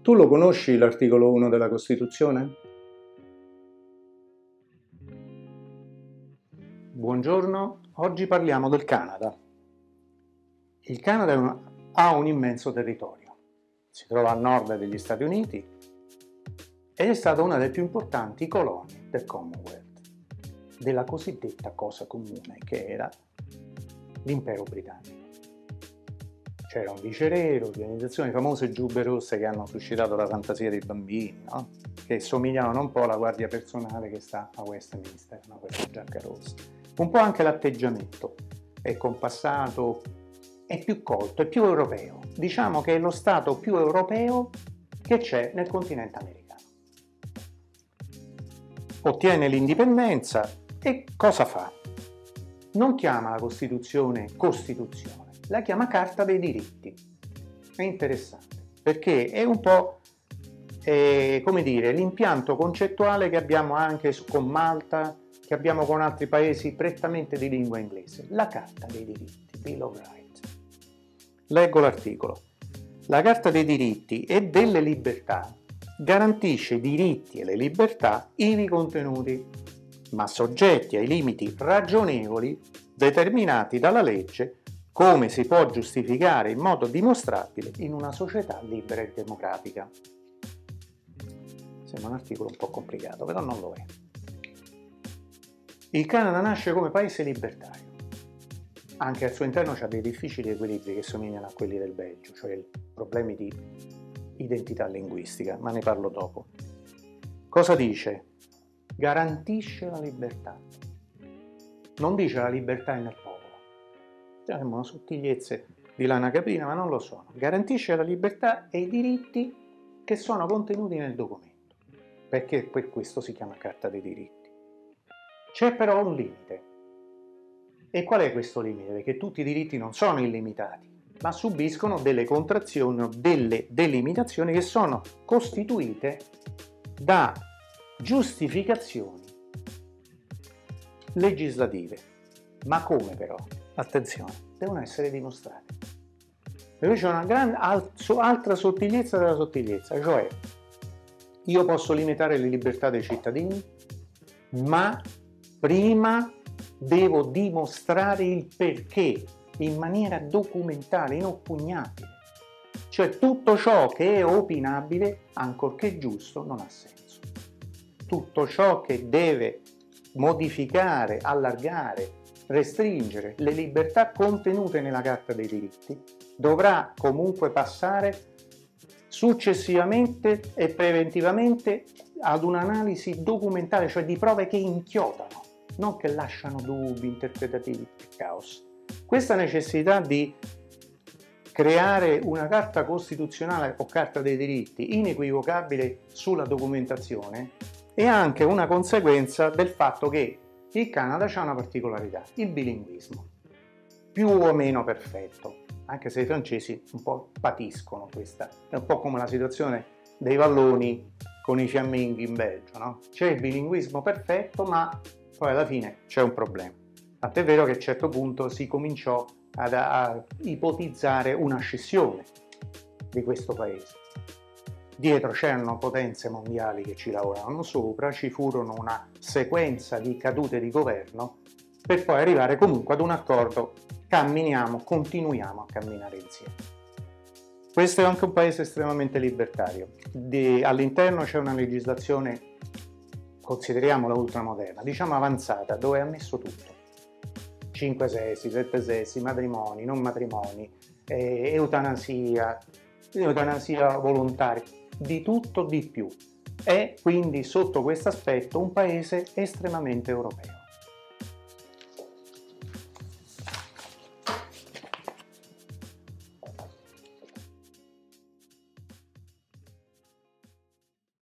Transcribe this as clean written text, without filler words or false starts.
Tu lo conosci l'articolo 1 della Costituzione? Buongiorno, oggi parliamo del Canada. Il Canada ha un immenso territorio, si trova a nord degli Stati Uniti ed è stata una delle più importanti colonie del Commonwealth, della cosiddetta cosa comune che era l'impero britannico. C'era un viceré, organizzazioni famose giubbe rosse che hanno suscitato la fantasia dei bambini, no? Che somigliavano un po' alla guardia personale che sta a Westminster, no? Questa giacca rossa. Un po' anche l'atteggiamento, è compassato, è più colto, è più europeo. Diciamo che è lo stato più europeo che c'è nel continente americano. Ottiene l'indipendenza e cosa fa? Non chiama la Costituzione Costituzione, la chiama Carta dei diritti. È interessante, perché è un po', come dire, l'impianto concettuale che abbiamo anche con Malta, che abbiamo con altri paesi prettamente di lingua inglese. La Carta dei diritti, Bill of Rights. Leggo l'articolo. La Carta dei diritti e delle libertà garantisce i diritti e le libertà ivi contenuti, ma soggetti ai limiti ragionevoli determinati dalla legge, come si può giustificare in modo dimostrabile in una società libera e democratica. Sembra un articolo un po' complicato, però non lo è. Il Canada nasce come paese libertario. Anche al suo interno c'ha dei difficili equilibri che somigliano a quelli del Belgio, cioè problemi di identità linguistica, ma ne parlo dopo. Cosa dice? Garantisce la libertà. Non dice la libertà è nel popolo. Sembrano sottigliezze di lana caprina, ma non lo sono. Garantisce la libertà e i diritti che sono contenuti nel documento, perché per questo si chiama Carta dei diritti. C'è però un limite. E qual è questo limite? Perché tutti i diritti non sono illimitati, ma subiscono delle contrazioni o delle delimitazioni che sono costituite da giustificazioni legislative. Ma come però? Attenzione, devono essere dimostrate. E poi c'è una altra sottigliezza della sottigliezza, cioè io posso limitare le libertà dei cittadini, ma prima devo dimostrare il perché in maniera documentale, inoppugnabile. Cioè tutto ciò che è opinabile, ancorché giusto, non ha senso. Tutto ciò che deve modificare, allargare, restringere le libertà contenute nella Carta dei diritti dovrà comunque passare successivamente e preventivamente ad un'analisi documentale, cioè di prove che inchiodano, non che lasciano dubbi interpretativi e caos. Questa necessità di creare una carta costituzionale o carta dei diritti inequivocabile sulla documentazione è anche una conseguenza del fatto che il Canada ha una particolarità, il bilinguismo, più o meno perfetto, anche se i francesi un po' patiscono questa, è un po' come la situazione dei valloni con i fiamminghi in Belgio, no? C'è il bilinguismo perfetto, ma poi alla fine c'è un problema. Tant'è vero che a un certo punto si cominciò a ipotizzare una scissione di questo paese. Dietro c'erano potenze mondiali che ci lavoravano sopra, ci furono una sequenza di cadute di governo per poi arrivare comunque ad un accordo, continuiamo a camminare insieme. Questo è anche un paese estremamente libertario. All'interno c'è una legislazione, consideriamola ultramoderna, diciamo avanzata, dove è ammesso tutto. 5 sessi, 7 sessi, matrimoni, non matrimoni, eutanasia volontaria, di tutto di più. È quindi sotto questo aspetto un paese estremamente europeo.